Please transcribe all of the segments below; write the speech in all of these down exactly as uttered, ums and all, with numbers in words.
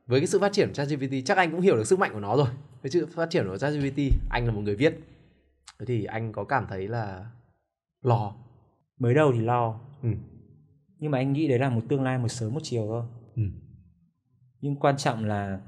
với cái sự phát triển của ChatGPT chắc anh cũng hiểu được sức mạnh của nó rồi. Với sự phát triển của ChatGPT, anh là một người viết, thế thì anh có cảm thấy là lo? Mới đầu thì lo, ừ. nhưng mà anh nghĩ đấy là một tương lai một sớm một chiều thôi. ừ. Nhưng quan trọng là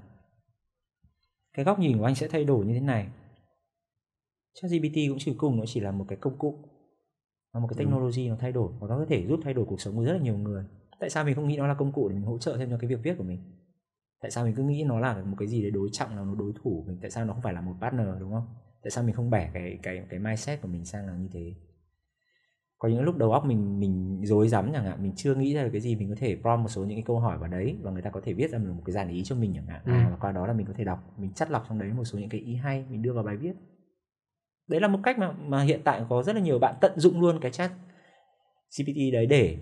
cái góc nhìn của anh sẽ thay đổi như thế này. ChatGPT cũng chỉ cùng nó chỉ là một cái công cụ, là một cái technology nó thay đổi, và nó có thể giúp thay đổi cuộc sống của rất là nhiều người. Tại sao mình không nghĩ nó là công cụ để mình hỗ trợ thêm cho cái việc viết của mình? Tại sao mình cứ nghĩ nó là một cái gì để đối trọng, là nó đối thủ mình? Tại sao nó không phải là một partner, đúng không? Tại sao mình không bẻ cái cái cái mindset của mình sang là như thế? Có những lúc đầu óc mình mình rối rắm chẳng hạn, mình chưa nghĩ ra được cái gì, mình có thể prompt một số những cái câu hỏi vào đấy và người ta có thể viết ra một cái dàn ý cho mình chẳng hạn. ừ. À, và qua đó là mình có thể đọc, mình chắt lọc trong đấy một số những cái ý hay mình đưa vào bài viết. Đấy là một cách mà mà hiện tại có rất là nhiều bạn tận dụng luôn cái chat giê pê tê đấy để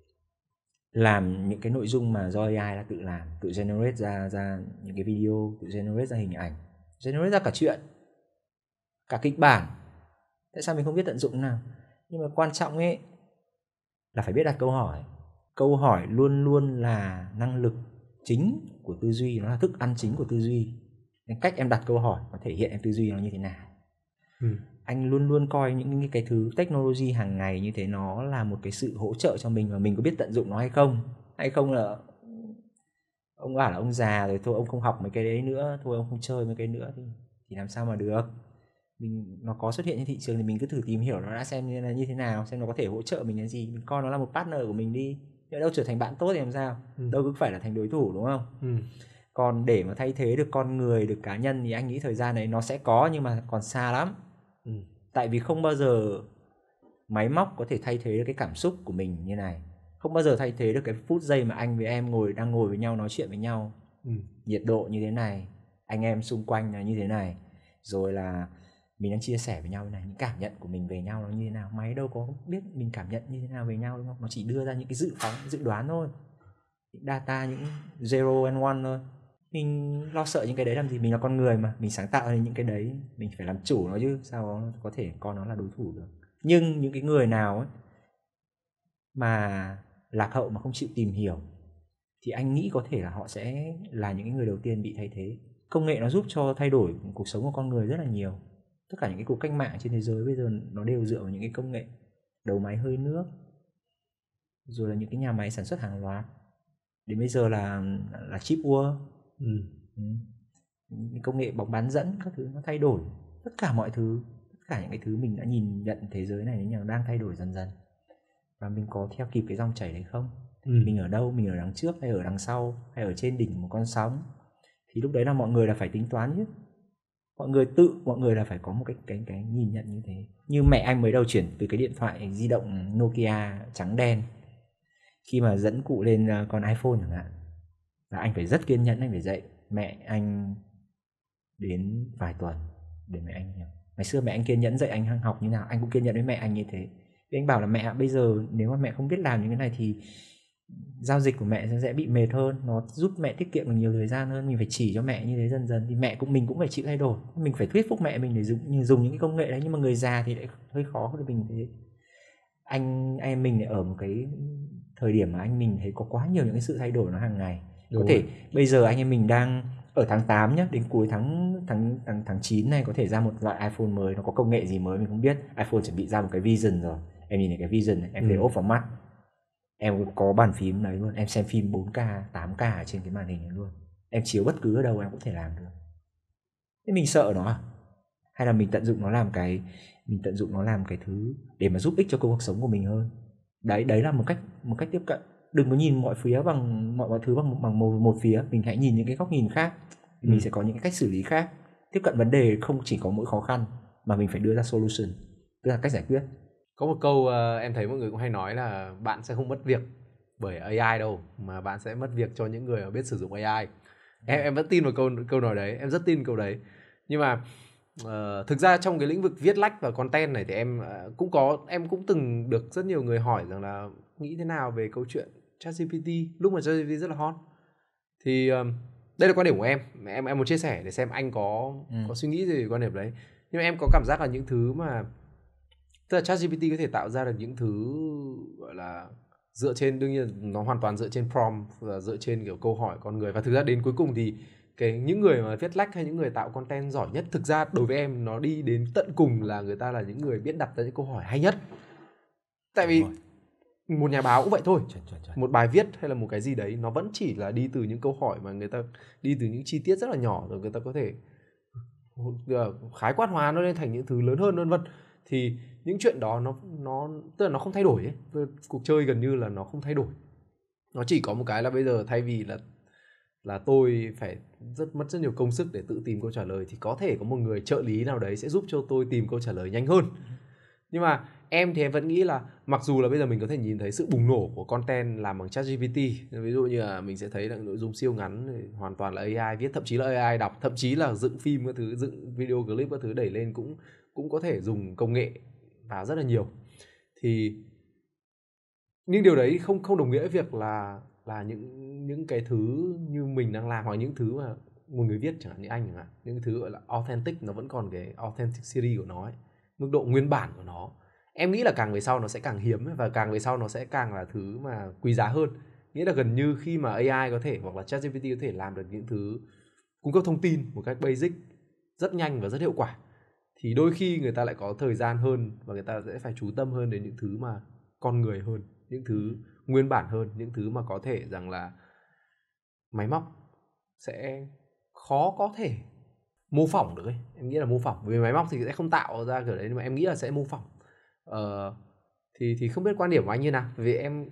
làm những cái nội dung mà do a i đã tự làm, tự generate ra ra những cái video, tự generate ra hình ảnh, generate ra cả chuyện, cả kịch bản. Tại sao mình không biết tận dụng nào? Nhưng mà quan trọng ấy là phải biết đặt câu hỏi. Câu hỏi luôn luôn là năng lực chính của tư duy, nó là thức ăn chính của tư duy. Nên cách em đặt câu hỏi nó thể hiện em tư duy nó như thế nào. ừ. Anh luôn luôn coi những cái thứ technology hàng ngày như thế nó là một cái sự hỗ trợ cho mình, và mình có biết tận dụng nó hay không. Hay không là ông bảo là ông già rồi, thôi ông không học mấy cái đấy nữa, thôi ông không chơi mấy cái nữa thì, thì làm sao mà được. Mình nó có xuất hiện trên thị trường thì mình cứ thử tìm hiểu nó đã, xem như là như thế nào, xem nó có thể hỗ trợ mình cái gì, mình coi nó là một partner của mình đi. Nhỡ đâu trở thành bạn tốt thì làm sao, ừ. đâu cứ phải là thành đối thủ, đúng không? ừ. Còn để mà thay thế được con người, được cá nhân thì anh nghĩ thời gian này nó sẽ có, nhưng mà còn xa lắm. ừ. Tại vì không bao giờ máy móc có thể thay thế được cái cảm xúc của mình như này, không bao giờ thay thế được cái phút giây mà anh với em ngồi đang ngồi với nhau nói chuyện với nhau, ừ. nhiệt độ như thế này, anh em xung quanh là như thế này, rồi là mình đang chia sẻ với nhau này, những cảm nhận của mình về nhau nó như thế nào. Máy đâu có biết mình cảm nhận như thế nào về nhau, đúng không? Nó chỉ đưa ra những cái dự phóng, dự đoán thôi, những data, những zero and one thôi. Mình lo sợ những cái đấy làm gì? Mình là con người mà, mình sáng tạo ra những cái đấy, mình phải làm chủ nó chứ, sao có thể coi nó là đối thủ được. Nhưng những cái người nào ấy mà lạc hậu mà không chịu tìm hiểu thì anh nghĩ có thể là họ sẽ là những người đầu tiên bị thay thế. Công nghệ nó giúp cho thay đổi cuộc sống của con người rất là nhiều. Tất cả những cái cuộc cách mạng trên thế giới bây giờ nó đều dựa vào những cái công nghệ đầu máy hơi nước, rồi là những cái nhà máy sản xuất hàng loạt, đến bây giờ là là chip world, ừ. ừ. công nghệ bóng bán dẫn các thứ, nó thay đổi tất cả mọi thứ, tất cả những cái thứ mình đã nhìn nhận thế giới này nó đang thay đổi dần dần, và mình có theo kịp cái dòng chảy đấy không? ừ. Mình ở đâu? Mình ở đằng trước hay ở đằng sau, hay ở trên đỉnh một con sóng? Thì lúc đấy là mọi người là phải tính toán chứ. Mọi người tự, mọi người là phải có một cái, cái, cái nhìn nhận như thế. Như mẹ anh mới đầu chuyển từ cái điện thoại di động Nokia trắng đen, khi mà dẫn cụ lên con iPhone chẳng hạn, là anh phải rất kiên nhẫn, anh phải dạy mẹ anh đến vài tuần để mẹ anh hiểu. Ngày xưa mẹ anh kiên nhẫn dạy anh học như nào, anh cũng kiên nhẫn với mẹ anh như thế. Thì anh bảo là mẹ bây giờ nếu mà mẹ không biết làm những cái này thì giao dịch của mẹ sẽ bị mệt hơn, nó giúp mẹ tiết kiệm được nhiều thời gian hơn. Mình phải chỉ cho mẹ như thế dần dần, thì mẹ cũng mình cũng phải chịu thay đổi. Mình phải thuyết phục mẹ mình để dùng, dùng những cái công nghệ đấy. Nhưng mà người già thì lại hơi khó hơn mình thế. Anh em mình lại ở một cái thời điểm mà anh mình thấy có quá nhiều những cái sự thay đổi nó hàng ngày. Đúng có thể rồi. Bây giờ anh em mình đang ở tháng tám nhá, đến cuối tháng tháng tháng tháng chín này có thể ra một loại iPhone mới, nó có công nghệ gì mới mình không biết. iPhone chuẩn bị ra một cái Vision rồi. Em nhìn thấy cái Vision này, em thấy ừ. ốp vào mắt. Em có bàn phím đấy luôn, em xem phim bốn K, tám K ở trên cái màn hình này luôn. Em chiếu bất cứ ở đâu em cũng thể làm được. Thế mình sợ nó à? Hay là mình tận dụng nó làm cái mình tận dụng nó làm cái thứ để mà giúp ích cho cuộc sống của mình hơn. Đấy, đấy là một cách một cách tiếp cận. Đừng có nhìn mọi phía bằng mọi mọi thứ bằng bằng một, một phía, mình hãy nhìn những cái góc nhìn khác. Thì ừ. mình sẽ có những cái cách xử lý khác. Tiếp cận vấn đề không chỉ có mỗi khó khăn mà mình phải đưa ra solution, tức là cách giải quyết. Có một câu uh, em thấy mọi người cũng hay nói là bạn sẽ không mất việc bởi a i đâu, mà bạn sẽ mất việc cho những người biết sử dụng a i. Em em vẫn tin vào câu câu nói đấy, em rất tin câu đấy. Nhưng mà uh, thực ra trong cái lĩnh vực viết lách và content này thì em uh, cũng có em cũng từng được rất nhiều người hỏi rằng là nghĩ thế nào về câu chuyện ChatGPT lúc mà ChatGPT rất là hot. Thì uh, đây là quan điểm của em, em em muốn chia sẻ để xem anh có ừ. có suy nghĩ gì về quan điểm đấy. Nhưng mà em có cảm giác là những thứ mà tức là ChatGPT có thể tạo ra được những thứ gọi là dựa trên, đương nhiên nó hoàn toàn dựa trên prompt và dựa trên kiểu câu hỏi con người. Và thực ra đến cuối cùng thì cái những người mà viết lách hay những người tạo content giỏi nhất, thực ra đối với em nó đi đến tận cùng là người ta là những người biết đặt ra những câu hỏi hay nhất. Tại vì một nhà báo cũng vậy thôi. Chuẩn, chuẩn, chuẩn. Một bài viết hay là một cái gì đấy nó vẫn chỉ là đi từ những câu hỏi mà người ta đi từ những chi tiết rất là nhỏ, rồi người ta có thể khái quát hóa nó lên thành những thứ lớn hơn vân vân. Thì những chuyện đó nó nó tức là nó không thay đổi ấy. Cuộc chơi gần như là nó không thay đổi. Nó chỉ có một cái là bây giờ thay vì là là tôi phải rất mất rất nhiều công sức để tự tìm câu trả lời, thì có thể có một người trợ lý nào đấy sẽ giúp cho tôi tìm câu trả lời nhanh hơn. Nhưng mà em thì em vẫn nghĩ là mặc dù là bây giờ mình có thể nhìn thấy sự bùng nổ của content làm bằng ChatGPT, ví dụ như là mình sẽ thấy là nội dung siêu ngắn hoàn toàn là a i viết, thậm chí là a i đọc, thậm chí là dựng phim các thứ, dựng video clip các thứ đẩy lên cũng cũng có thể dùng công nghệ vào rất là nhiều. Thì nhưng điều đấy không không đồng nghĩa với việc là là những những cái thứ như mình đang làm, hoặc những thứ mà một người viết chẳng hạn như anh chẳng hạn, những thứ gọi là authentic, nó vẫn còn cái authenticity của nó ấy, mức độ nguyên bản của nó. Em nghĩ là càng về sau nó sẽ càng hiếm ấy, và càng về sau nó sẽ càng là thứ mà quý giá hơn. Nghĩa là gần như khi mà a i có thể, hoặc là ChatGPT có thể làm được những thứ cung cấp thông tin một cách basic rất nhanh và rất hiệu quả, thì đôi khi người ta lại có thời gian hơn và người ta sẽ phải chú tâm hơn đến những thứ mà con người hơn, những thứ nguyên bản hơn, những thứ mà có thể rằng là máy móc sẽ khó có thể mô phỏng được ấy. Em nghĩ là mô phỏng, vì máy móc thì sẽ không tạo ra kiểu đấy, nhưng mà em nghĩ là sẽ mô phỏng. Ờ, thì thì không biết quan điểm của anh như nào, vì em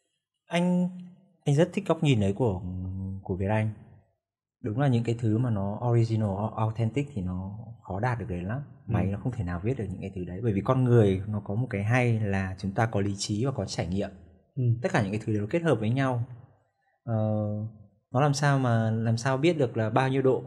anh anh rất thích góc nhìn đấy của của Việt Anh. Đúng là những cái thứ mà nó original, authentic thì nó khó đạt được đấy lắm. Máy ừ. nó không thể nào viết được những cái thứ đấy, bởi vì con người nó có một cái hay là chúng ta có lý trí và có trải nghiệm. Ừ. Tất cả những cái thứ đều kết hợp với nhau. Ờ, nó làm sao mà làm sao biết được là bao nhiêu độ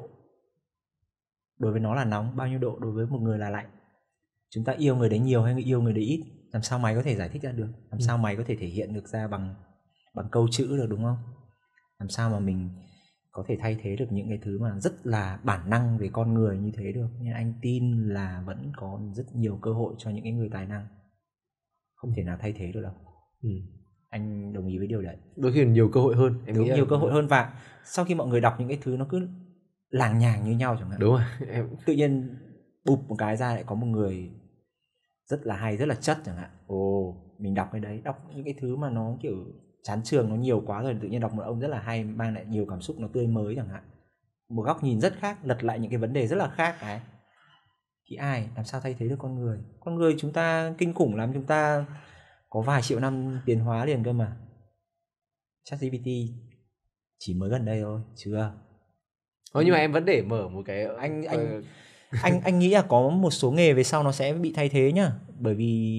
đối với nó là nóng, bao nhiêu độ đối với một người là lạnh. Chúng ta yêu người đấy nhiều hay yêu người đấy ít, làm sao máy có thể giải thích ra được? Làm ừ. sao máy có thể thể hiện được ra bằng bằng câu chữ được, đúng không? Làm sao mà mình có thể thay thế được những cái thứ mà rất là bản năng về con người như thế được? Nhưng anh tin là vẫn có rất nhiều cơ hội cho những cái người tài năng, không thể nào thay thế được đâu. Ừ. Anh đồng ý với điều đấy. Đôi khi nhiều cơ hội hơn. Em Đúng, nghĩ nhiều là... cơ hội hơn. Và sau khi mọi người đọc những cái thứ nó cứ làng nhàng như nhau chẳng hạn, đúng rồi, em tự nhiên bụp một cái ra lại có một người rất là hay, rất là chất chẳng hạn. Ồ, mình đọc cái đấy, đọc những cái thứ mà nó kiểu chán trường, nó nhiều quá rồi, tự nhiên đọc một ông rất là hay, mang lại nhiều cảm xúc, nó tươi mới chẳng hạn, một góc nhìn rất khác, lật lại những cái vấn đề rất là khác. Cái thì ai làm sao thay thế được con người? Con người chúng ta kinh khủng lắm, chúng ta có vài triệu năm tiến hóa liền cơ mà. ChatGPT chỉ mới gần đây thôi, chưa. Thôi nhưng mà em vẫn để mở một cái anh anh anh anh nghĩ là có một số nghề về sau nó sẽ bị thay thế nhá, bởi vì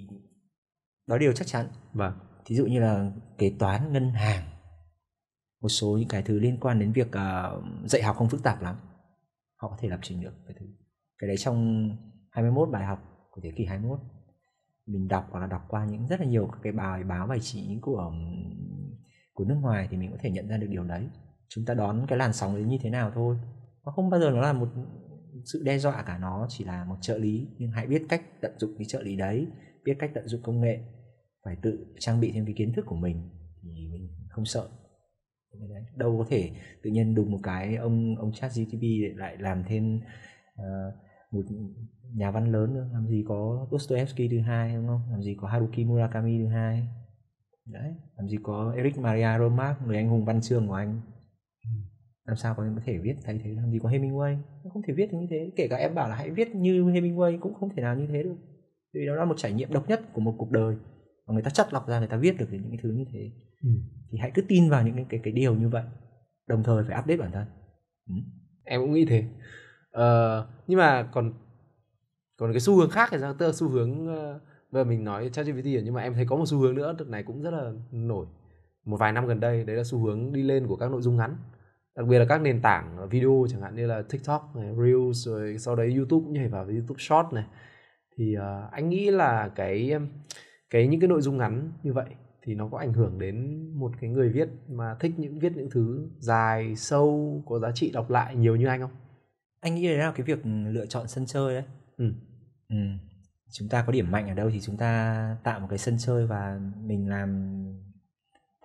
đó điều chắc chắn. Vâng. Thí dụ như là kế toán, ngân hàng, một số những cái thứ liên quan đến việc uh, dạy học không phức tạp lắm, họ có thể lập trình được cái thứ. Cái đấy trong hai mươi mốt bài học của thế kỷ hai mươi mốt mình đọc, hoặc là đọc qua những rất là nhiều cái bài báo, bài chỉ của của nước ngoài, thì mình có thể nhận ra được điều đấy. Chúng ta đón cái làn sóng đấy như thế nào thôi. Nó không bao giờ nó là một sự đe dọa cả, nó chỉ là một trợ lý. Nhưng hãy biết cách tận dụng cái trợ lý đấy, biết cách tận dụng công nghệ, phải tự trang bị thêm cái kiến thức của mình thì mình không sợ. Đấy. Đâu có thể tự nhiên đùng một cái ông ông ChatGPT lại làm thêm uh, một nhà văn lớn nữa. Làm gì có Dostoevsky thứ hai, đúng không? Làm gì có Haruki Murakami thứ hai. Đấy, làm gì có Eric Maria Remarque, người anh hùng văn chương của anh. Làm sao có thể viết thay thế? Làm gì có Hemingway, không thể viết như thế. Kể cả em bảo là hãy viết như Hemingway cũng không thể nào như thế được, vì đó là một trải nghiệm độc nhất của một cuộc đời và người ta chắt lọc ra, người ta viết được những cái thứ như thế. Ừ. Thì hãy cứ tin vào những cái, cái, cái điều như vậy, đồng thời phải update bản thân. Ừ. Em cũng nghĩ thế. Ờ, nhưng mà còn còn cái xu hướng khác thì sao? Tức là xu hướng uh, bây giờ mình nói ChatGPT rồi, nhưng mà em thấy có một xu hướng nữa, đợt này cũng rất là nổi một vài năm gần đây, đấy là xu hướng đi lên của các nội dung ngắn, đặc biệt là các nền tảng video chẳng hạn như là TikTok này, Reels, rồi sau đấy YouTube cũng nhảy vào với YouTube Short này. Thì uh, anh nghĩ là cái cái những cái nội dung ngắn như vậy thì nó có ảnh hưởng đến một cái người viết mà thích những viết những thứ dài, sâu, có giá trị đọc lại nhiều như anh không? Anh nghĩ đấy là cái việc lựa chọn sân chơi đấy. Ừ. Ừ. Chúng ta có điểm mạnh ở đâu thì chúng ta tạo một cái sân chơi và mình làm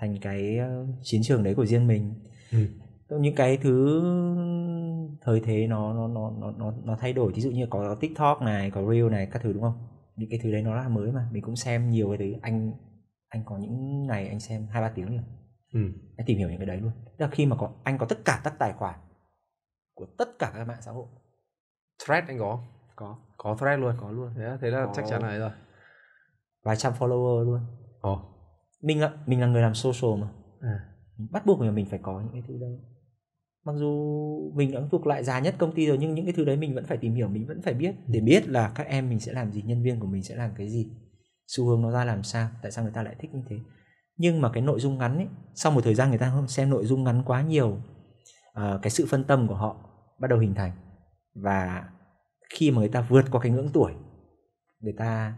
thành cái chiến trường đấy của riêng mình. Ừ. Những cái thứ thời thế nó nó nó nó nó nó thay đổi, ví dụ như có TikTok này, có Reel này, các thứ đúng không? Những cái thứ đấy nó là mới mà mình cũng xem nhiều cái đấy. Anh anh có những ngày anh xem hai ba tiếng liền. Ừ. Anh tìm hiểu những cái đấy luôn. Tức là khi mà có anh có tất cả các tài khoản của tất cả các mạng xã hội. Thread anh có có có Thread luôn, có luôn. Thế, thế là có chắc chắn là ấy rồi. Vài trăm follower luôn. Ồ. Mình là mình là người làm social mà. À. Bắt buộc là mình phải có những cái thứ đấy. Mặc dù mình đã thuộc lại già nhất công ty rồi, nhưng những cái thứ đấy mình vẫn phải tìm hiểu, mình vẫn phải biết để biết là các em mình sẽ làm gì, nhân viên của mình sẽ làm cái gì, xu hướng nó ra làm sao, tại sao người ta lại thích như thế. Nhưng mà cái nội dung ngắn ấy, sau một thời gian người ta không xem nội dung ngắn quá nhiều, à, cái sự phân tâm của họ bắt đầu hình thành. Và khi mà người ta vượt qua cái ngưỡng tuổi, người ta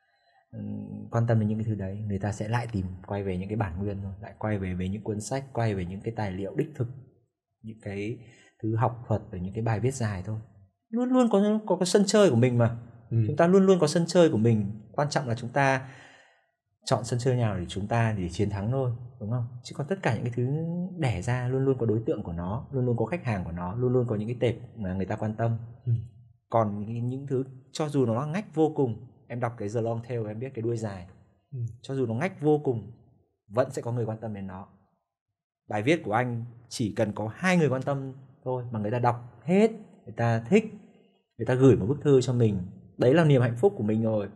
um, quan tâm đến những cái thứ đấy, người ta sẽ lại tìm quay về những cái bản nguyên thôi, lại quay về về những cuốn sách, quay về những cái tài liệu đích thực, những cái thứ học thuật, và những cái bài viết dài thôi. Luôn luôn có có cái sân chơi của mình mà. Ừ. Chúng ta luôn luôn có sân chơi của mình. Quan trọng là chúng ta chọn sân chơi nào để chúng ta để chiến thắng thôi, đúng không? Chứ còn tất cả những cái thứ đẻ ra luôn luôn có đối tượng của nó, luôn luôn có khách hàng của nó, luôn luôn có những cái tệp mà người ta quan tâm. Ừ. Còn những, những thứ cho dù nó ngách vô cùng, em đọc cái The Long Tail em biết cái đuôi dài. Ừ. Cho dù nó ngách vô cùng, vẫn sẽ có người quan tâm đến nó. Bài viết của anh chỉ cần có hai người quan tâm thôi mà người ta đọc hết, người ta thích, người ta gửi một bức thư cho mình, đấy là niềm hạnh phúc của mình rồi.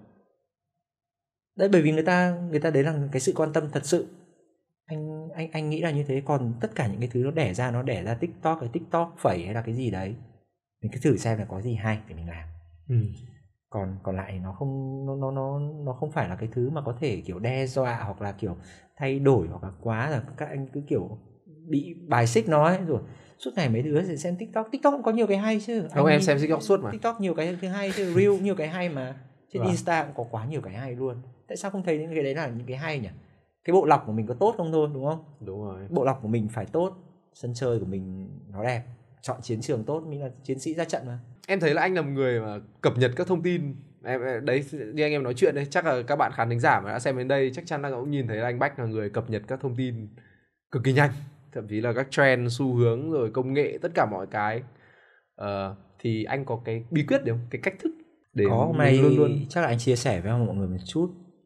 Đấy, bởi vì người ta người ta đấy là cái sự quan tâm thật sự. Anh anh anh nghĩ là như thế. Còn tất cả những cái thứ nó đẻ ra, nó đẻ ra TikTok, cái TikTok phẩy hay là cái gì đấy, mình cứ thử xem là có gì hay để mình làm. Ừ. Còn còn lại nó không nó nó nó nó không phải là cái thứ mà có thể kiểu đe dọa hoặc là kiểu thay đổi, hoặc là quá là các anh cứ kiểu bị bài xích nó ấy, rồi suốt ngày mấy đứa sẽ xem TikTok. TikTok cũng có nhiều cái hay chứ. Không, em xem TikTok suốt mà. TikTok nhiều cái thứ hay chứ, Reel nhiều cái hay mà. Trên Insta cũng có quá nhiều cái hay luôn. Tại sao không thấy những cái đấy là những cái hay nhỉ? Cái bộ lọc của mình có tốt không thôi, đúng không? Đúng rồi. Bộ lọc của mình phải tốt, sân chơi của mình nó đẹp, chọn chiến trường tốt, mình là chiến sĩ ra trận mà. Em thấy là anh là một người mà cập nhật các thông tin. Em đấy, như anh em nói chuyện đấy, chắc là các bạn khán thính giả mà đã xem đến đây chắc chắn là cũng nhìn thấy là anh Bách là người cập nhật các thông tin cực kỳ nhanh, thậm chí là các trend, xu hướng, rồi công nghệ, tất cả mọi cái. Uh, thì anh có cái bí quyết đấy không? Cái cách thức để có hôm nay luôn luôn chắc là anh chia sẻ với mọi người một chút.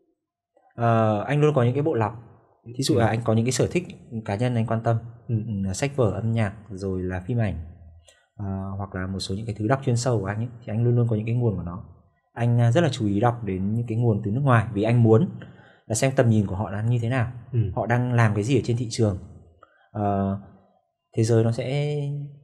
Uh, anh luôn có những cái bộ lọc. Thí dụ ừ. là anh có những cái sở thích cá nhân anh quan tâm, ừ. là sách vở, âm nhạc, rồi là phim ảnh, uh, hoặc là một số những cái thứ đọc chuyên sâu của anh ấy, thì anh luôn luôn có những cái nguồn của nó. Anh rất là chú ý đọc đến những cái nguồn từ nước ngoài, vì anh muốn là xem tầm nhìn của họ là như thế nào, ừ. họ đang làm cái gì ở trên thị trường, uh, thế giới nó sẽ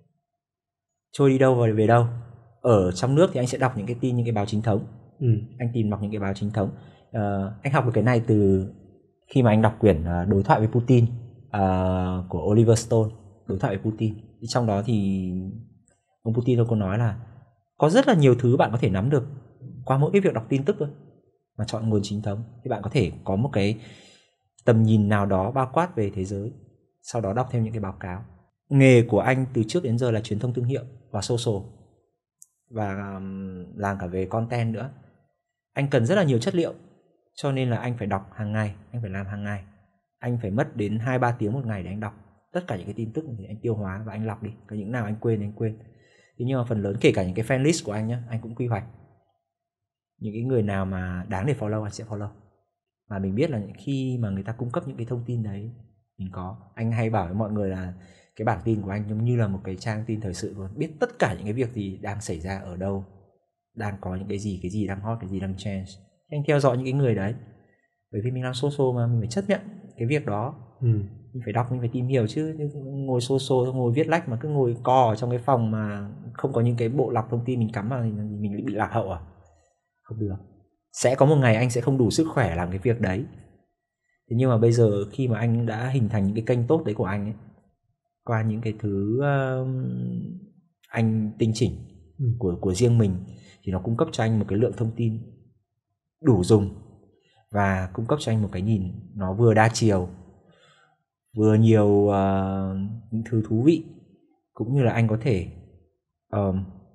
trôi đi đâu và về đâu. Ở trong nước thì anh sẽ đọc những cái tin, những cái báo chính thống, ừ. anh tìm đọc những cái báo chính thống. Uh, anh học được cái này từ khi mà anh đọc quyển uh, Đối thoại với Putin uh, của Oliver Stone. Đối thoại với Putin, trong đó thì ông Putin có nói là có rất là nhiều thứ bạn có thể nắm được qua mỗi cái việc đọc tin tức thôi, mà chọn nguồn chính thống thì bạn có thể có một cái tầm nhìn nào đó bao quát về thế giới, sau đó đọc thêm những cái báo cáo. Nghề của anh từ trước đến giờ là truyền thông thương hiệu và social, và um, làm cả về content nữa. Anh cần rất là nhiều chất liệu, cho nên là anh phải đọc hàng ngày, anh phải làm hàng ngày. Anh phải mất đến hai ba tiếng một ngày để anh đọc tất cả những cái tin tức thì anh tiêu hóa và anh lọc đi. Có những nào anh quên anh quên. Thế nhưng mà phần lớn, kể cả những cái fan list của anh nhá, anh cũng quy hoạch những cái người nào mà đáng để follow anh sẽ follow. Mà mình biết là khi mà người ta cung cấp những cái thông tin đấy, mình có. Anh hay bảo với mọi người là cái bảng tin của anh giống như là một cái trang tin thời sự luôn, biết tất cả những cái việc gì đang xảy ra ở đâu, đang có những cái gì, cái gì đang hot, cái gì đang change. Anh theo dõi những cái người đấy, bởi vì mình làm social mà, mình phải chấp nhận cái việc đó. ừ. Mình phải đọc, mình phải tìm hiểu chứ. Ngồi social, ngồi viết lách mà cứ ngồi co ở trong cái phòng mà không có những cái bộ lọc thông tin mình cắm vào thì mình bị lạc hậu à? Không được. Sẽ có một ngày anh sẽ không đủ sức khỏe làm cái việc đấy. Thế nhưng mà bây giờ khi mà anh đã hình thành những cái kênh tốt đấy của anh ấy, qua những cái thứ uh, anh tinh chỉnh ừ. của, của riêng mình, thì nó cung cấp cho anh một cái lượng thông tin đủ dùng, và cung cấp cho anh một cái nhìn nó vừa đa chiều, vừa nhiều uh, những thứ thú vị, cũng như là anh có thể uh,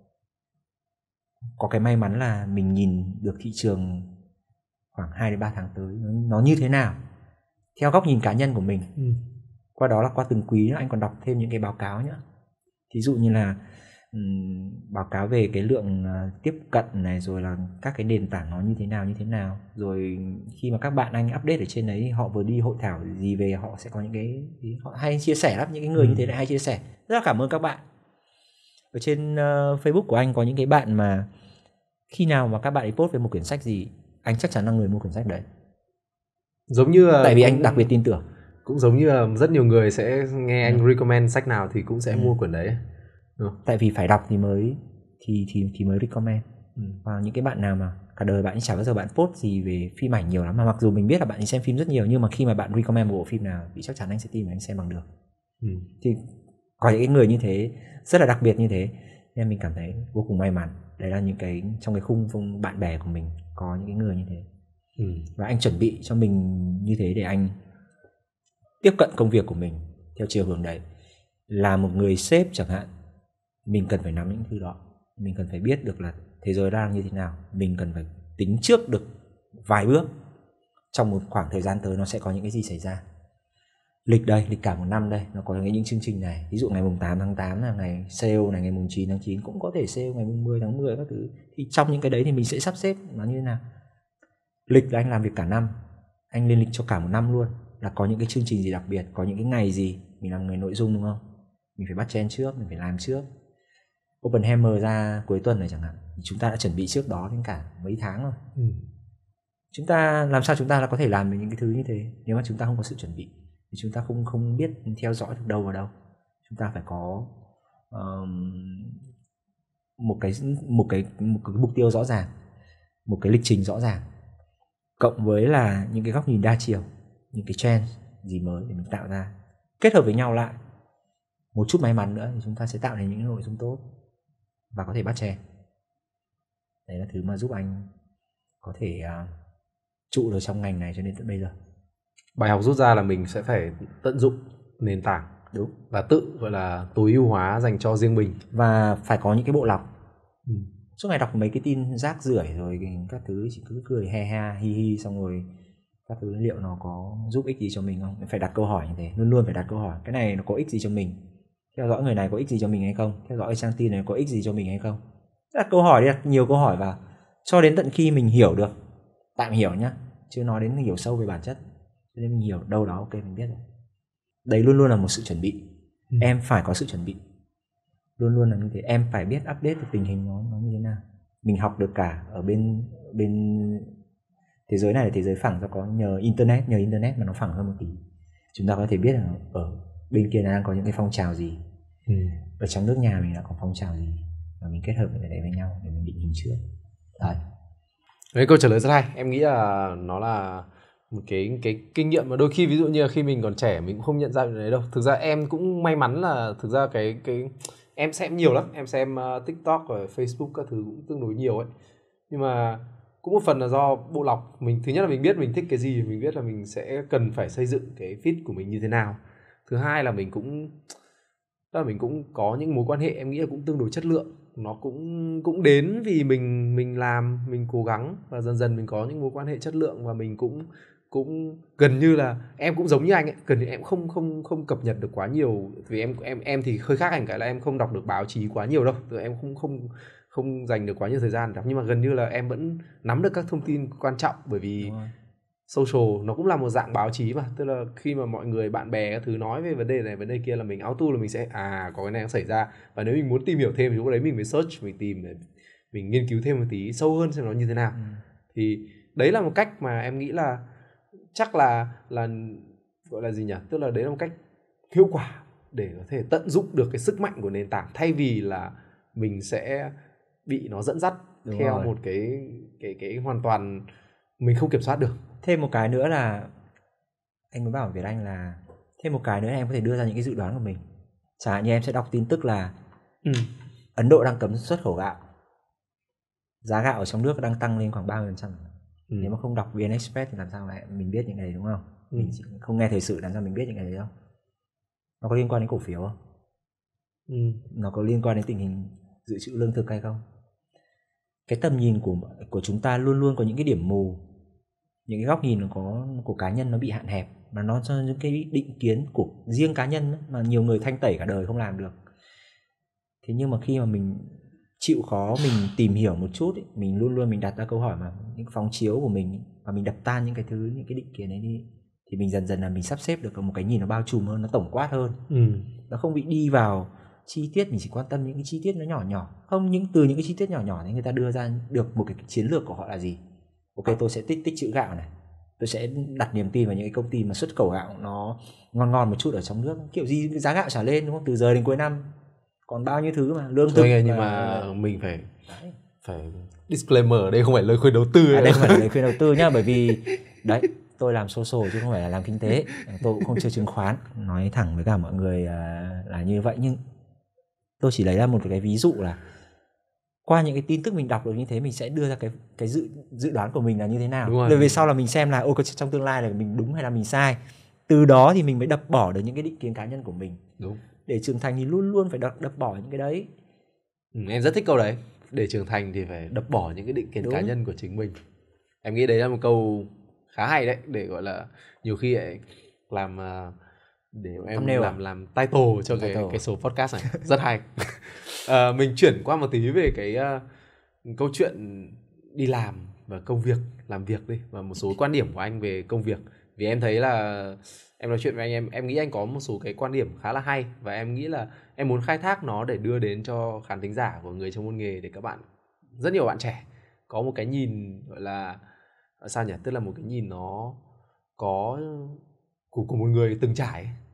có cái may mắn là mình nhìn được thị trường khoảng hai đến ba tháng tới nó, nó như thế nào. theo góc nhìn cá nhân của mình. Ừ. Qua đó là qua từng quý anh còn đọc thêm những cái báo cáo nữa. Thí dụ như là um, báo cáo về cái lượng uh, tiếp cận này, rồi là các cái nền tảng nó như thế nào như thế nào. Rồi khi mà các bạn anh update ở trên đấy, họ vừa đi hội thảo gì về, họ sẽ có những cái họ hay chia sẻ lắm, những cái người ừ. như thế này hay chia sẻ. Rất là cảm ơn các bạn. Ở trên uh, Facebook của anh có những cái bạn mà khi nào mà các bạn ấy post về một quyển sách gì, anh chắc chắn là người mua quyển sách đấy. Giống như tại vì cũng, anh đặc biệt tin tưởng. Cũng giống như là rất nhiều người sẽ nghe anh ừ. recommend sách nào thì cũng sẽ ừ. mua quyển đấy. Đúng. Tại vì phải đọc thì mới thì thì thì mới recommend. Ừ. Và những cái bạn nào mà cả đời bạn chả bao giờ bạn post gì về phim ảnh nhiều lắm, mà mặc dù mình biết là bạn xem phim rất nhiều, nhưng mà khi mà bạn recommend một bộ phim nào thì chắc chắn anh sẽ tin và anh xem bằng được. Ừ. Thì có những cái người như thế rất là đặc biệt như thế, nên mình cảm thấy vô cùng may mắn. Đấy là những cái trong cái khung, khung bạn bè của mình có những cái người như thế. Ừ. Và anh chuẩn bị cho mình như thế để anh tiếp cận công việc của mình theo chiều hướng đấy. Là một người sếp chẳng hạn, mình cần phải nắm những thứ đó. Mình cần phải biết được là thế giới đang như thế nào. Mình cần phải tính trước được vài bước trong một khoảng thời gian tới nó sẽ có những cái gì xảy ra. Lịch đây, lịch cả một năm đây, nó có những chương trình này. Ví dụ ngày mùng tám tháng tám là ngày sale này, ngày mùng chín tháng chín cũng có thể sale, ngày mùng mười tháng mười các thứ. Thì trong những cái đấy thì mình sẽ sắp xếp nó như thế nào. Lịch là anh làm việc cả năm, anh lên lịch cho cả một năm luôn. Là có những cái chương trình gì đặc biệt, có những cái ngày gì. Mình làm người nội dung đúng không? Mình phải bắt trend trước, mình phải làm trước. Oppenheimer ra cuối tuần này chẳng hạn, chúng ta đã chuẩn bị trước đó đến cả mấy tháng rồi. Ừ. Chúng ta làm sao chúng ta là có thể làm được những cái thứ như thế nếu mà chúng ta không có sự chuẩn bị, thì chúng ta không không biết theo dõi được đâu vào đâu. Chúng ta phải có um, một cái một cái một cái mục tiêu rõ ràng, một cái lịch trình rõ ràng, cộng với là những cái góc nhìn đa chiều, những cái trend gì mới để mình tạo ra, kết hợp với nhau lại. Một chút may mắn nữa thì chúng ta sẽ tạo nên những nội dung tốt và có thể bắt trend. Đấy là thứ mà giúp anh có thể uh, trụ được trong ngành này cho đến tận bây giờ. Bài học rút ra là mình sẽ phải tận dụng nền tảng, đúng, và tự gọi là tối ưu hóa dành cho riêng mình, và phải có những cái bộ lọc. Ừ. Suốt ngày đọc mấy cái tin rác rưởi rồi các thứ chỉ cứ cười he ha hi hi, xong rồi các thứ liệu nó có giúp ích gì cho mình không? Phải đặt câu hỏi như thế, luôn luôn phải đặt câu hỏi. Cái này nó có ích gì cho mình? Theo dõi người này có ích gì cho mình hay không? Theo dõi trang tin này có ích gì cho mình hay không? Đặt câu hỏi đi, đặt nhiều câu hỏi vào cho đến tận khi mình hiểu được, tạm hiểu nhá, chứ nói đến hiểu sâu về bản chất. Cho nên mình hiểu đâu đó, ok mình biết rồi. Đấy luôn luôn là một sự chuẩn bị. Ừ. Em phải có sự chuẩn bị, luôn luôn là như thế. Em phải biết update được tình hình nó, nó như thế nào. Mình học được cả ở bên bên thế giới này là thế giới phẳng, do có nhờ internet, nhờ internet mà nó phẳng hơn một tí. Chúng ta có thể biết là ở bên kia đang có những cái phong trào gì, ừ. ở trong nước nhà mình đã có phong trào gì, và mình kết hợp cái đấy với nhau để mình định hình trước. Đấy. Đấy, câu trả lời rất hay. Em nghĩ là nó là một cái cái kinh nghiệm mà đôi khi ví dụ như là khi mình còn trẻ mình cũng không nhận ra điều đấy đâu. Thực ra em cũng may mắn là thực ra cái cái em xem nhiều lắm, em xem uh, TikTok và Facebook các thứ cũng tương đối nhiều ấy. Nhưng mà cũng một phần là do bộ lọc mình. Thứ nhất là mình biết mình thích cái gì, mình biết là mình sẽ cần phải xây dựng cái feed của mình như thế nào. Thứ hai là mình cũng đó là mình cũng có những mối quan hệ em nghĩ là cũng tương đối chất lượng. Nó cũng cũng đến vì mình mình làm, mình cố gắng và dần dần mình có những mối quan hệ chất lượng, và mình cũng cũng gần như là em cũng giống như anh ấy, gần như em không không không cập nhật được quá nhiều, vì em em em thì hơi khác anh cái là em không đọc được báo chí quá nhiều đâu, rồi em không không không dành được quá nhiều thời gian đọc, nhưng mà gần như là em vẫn nắm được các thông tin quan trọng, bởi vì social nó cũng là một dạng báo chí mà, tức là khi mà mọi người bạn bè các thứ nói về vấn đề này vấn đề kia là mình auto là mình sẽ à có cái này nó xảy ra, và nếu mình muốn tìm hiểu thêm thì lúc đấy mình mới search, mình tìm để mình nghiên cứu thêm một tí sâu hơn xem nó như thế nào. Ừ. Thì đấy là một cách mà em nghĩ là chắc là là gọi là gì nhỉ, tức là đấy là một cách hiệu quả để có thể tận dụng được cái sức mạnh của nền tảng, thay vì là mình sẽ bị nó dẫn dắt Đúng theo rồi. một cái cái cái hoàn toàn mình không kiểm soát được. Thêm một cái nữa là anh mới bảo Việt Anh là thêm một cái nữa là em có thể đưa ra những cái dự đoán của mình. Chẳng hạn như em sẽ đọc tin tức là ừ. Ấn Độ đang cấm xuất khẩu gạo, giá gạo ở trong nước đang tăng lên khoảng ba mươi phần trăm. Ừ. Nếu mà không đọc vê en Express thì làm sao mà mình biết những cái đấy, đúng không? Ừ. Mình không nghe thời sự làm sao mình biết những cái đấy đâu. Nó có liên quan đến cổ phiếu không? Ừ. Nó có liên quan đến tình hình dự trữ lương thực hay không? Cái tầm nhìn của của chúng ta luôn luôn có những cái điểm mù. những cái góc nhìn nó có của cá nhân nó bị hạn hẹp, mà nó cho những cái định kiến của riêng cá nhân ấy, mà nhiều người thanh tẩy cả đời không làm được. Thế nhưng mà khi mà mình chịu khó mình tìm hiểu một chút ấy, mình luôn luôn mình đặt ra câu hỏi mà những phóng chiếu của mình, và mình đập tan những cái thứ, những cái định kiến ấy đi, thì mình dần dần là mình sắp xếp được một cái nhìn nó bao trùm hơn, nó tổng quát hơn. Ừ. Nó không bị đi vào chi tiết, mình chỉ quan tâm những cái chi tiết nó nhỏ nhỏ. Không, những từ những cái chi tiết nhỏ nhỏ thì người ta đưa ra được một cái chiến lược của họ là gì. Ok, tôi sẽ tích tích trữ gạo này, tôi sẽ đặt niềm tin vào những cái công ty mà xuất khẩu gạo nó ngon ngon một chút ở trong nước, kiểu gì giá gạo trả lên đúng không, từ giờ đến cuối năm còn bao nhiêu thứ mà lương thực. Thôi, nhưng mà mình phải đấy. phải disclaimer ở đây không phải lời khuyên đầu tư. À, đây không phải là lời khuyên đầu tư nhá, bởi vì đấy tôi làm social chứ không phải là làm kinh tế, tôi cũng không chơi chứng khoán, nói thẳng với cả mọi người là, là như vậy. Nhưng tôi chỉ lấy ra một cái ví dụ là qua những cái tin tức mình đọc được như thế, mình sẽ đưa ra cái cái dự dự đoán của mình là như thế nào. Rồi về sau là mình xem là ô trong tương lai là mình đúng hay là mình sai. Từ đó thì mình mới đập bỏ được những cái định kiến cá nhân của mình. Đúng. Để trưởng thành thì luôn luôn phải đập, đập bỏ những cái đấy. Ừ, em rất thích câu đấy. Để trưởng thành thì phải đập bỏ những cái định kiến đúng. cá nhân của chính mình. Em nghĩ đấy là một câu khá hay đấy, để gọi là nhiều khi lại làm để em Thâm làm à? làm title cho title. cái cái số podcast này rất hay. À, mình chuyển qua một tí về cái uh, câu chuyện đi làm và công việc, làm việc đi, và một số quan điểm của anh về công việc. Vì em thấy là em nói chuyện với anh, em em nghĩ anh có một số cái quan điểm khá là hay, và em nghĩ là em muốn khai thác nó để đưa đến cho khán thính giả của Người Trong Môn Nghề, để các bạn, rất nhiều bạn trẻ có một cái nhìn gọi là sao nhỉ, tức là một cái nhìn nó có của, của một người từng trải,